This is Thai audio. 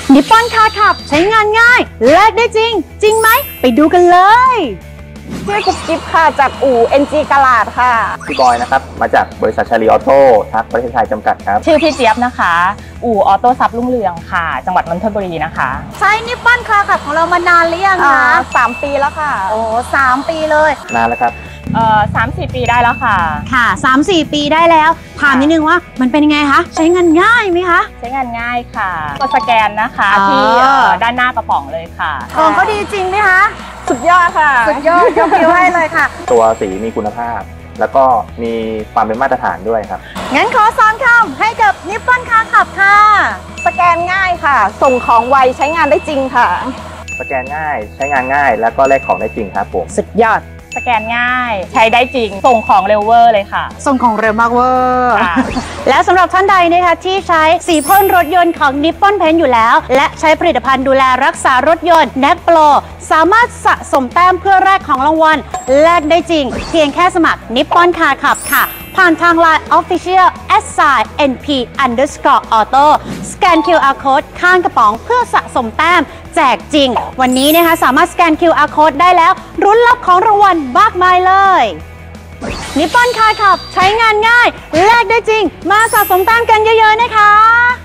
นิปปอนคาร์ขับใช้งานง่ายแลกได้จริงจริงไหมไปดูกันเลยชื่อกุ๊บกิ๊บค่ะจากอู่ NG กลาดค่ะพี่บอยนะครับมาจากบริษัทชาลีออโต้ทักประเทศไทยจำกัดครับชื่อพี่เจี๊ยบนะคะอู่ออโต้ซับรุ่งเรืองค่ะจังหวัดนนทบุรีนะคะใช้นิปปอนคาร์ขับของเรามานานหรือยังคะ 3 ปีแล้วค่ะโอ้3 ปีเลยนานแล้วครับ 3-4 ปีได้แล้วค่ะค่ะ 3-4 ปีได้แล้วถามนิดนึงว่ามันเป็นยังไงคะใช้งานง่ายไหมคะใช้งานง่ายค่ะกดสแกนนะคะที่ด้านหน้ากระป๋องเลยค่ะของเขาดีจริงไหมคะสุดยอดค่ะสุดยอดยกนิ้วให้เลยค่ะตัวสีมีคุณภาพแล้วก็มีความเป็นมาตรฐานด้วยครับงั้นขอ3 คำให้กับนิปปอนคาร์ขับค่ะสแกนง่ายค่ะส่งของไวใช้งานได้จริงค่ะสแกนง่ายใช้งานง่ายแล้วก็แลกของได้จริงครับผมสุดยอดสแกนง่ายใช้ได้จริงส่งของเร็วเวอร์เลยค่ะส่งของเร็วมากเวอร์และสำหรับท่านใดนะคะที่ใช้สีพ่นรถยนต์ของนิปปอนเพนท์อยู่แล้วและใช้ผลิตภัณฑ์ดูแลรักษารถยนต์ NET Pro สามารถสะสมแต้มเพื่อแลกของรางวัลแลกได้จริงเพียงแค่สมัครนิปปอนคาร์ขับค่ะผ่านทาง Line Official @NP_Auto สแกน QR Code ข้างกระป๋องเพื่อสะสมแต้มแจกจริงวันนี้นะคะสามารถสแกน QR Code ได้แล้วรุ้นรับของรางวัลมากมายเลยนิปปอนคาร์ขับใช้งานง่ายแลกได้จริงมาสะสมแต้มกันเยอะๆนะคะ